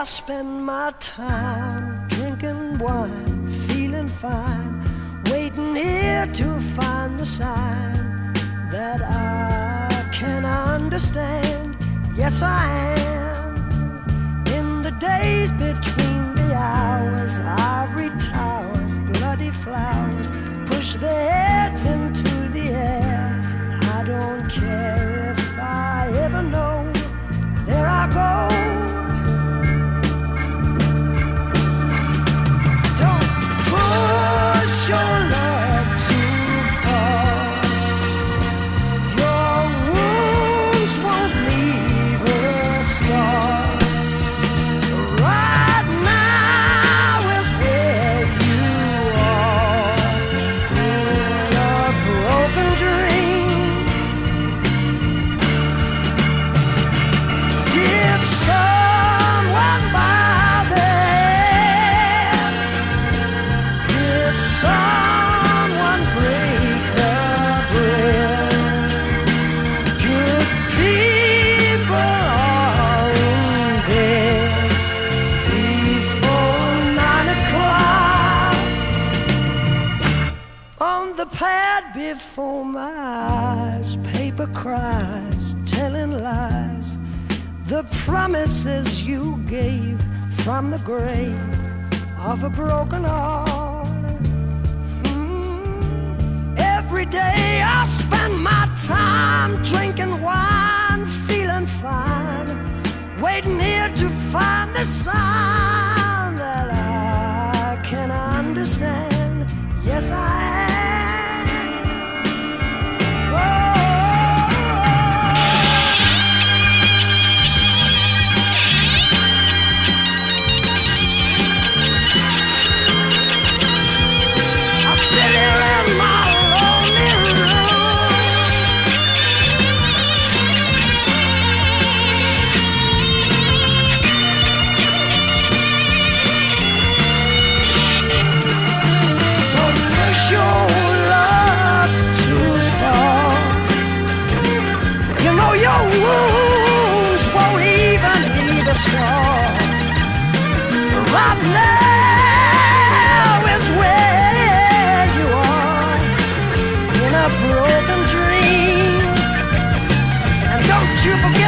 I spend my time drinking wine, feeling fine, waiting here to find the sign that I can understand. Yes, I am. In the days between the hours, ivory towers, bloody flowers push their heads into the air. I don't care if I ever know. There I go. Don't push your love too far. Your wounds won't leave a scar. Right now is where you are, in a broken dream. Did someone bother? Did someone break the bread? Good people are in bed before 9 o'clock. On the pad before my eyes, paper cries, telling lies. The promises you gave from the grave of a broken heart. Every day I spend my time drinking wine, feeling fine, waiting here to find the sign that I can understand. Yes, I am. Your wounds won't even leave a scar. Right now is where you are, in a broken dream. And don't you forget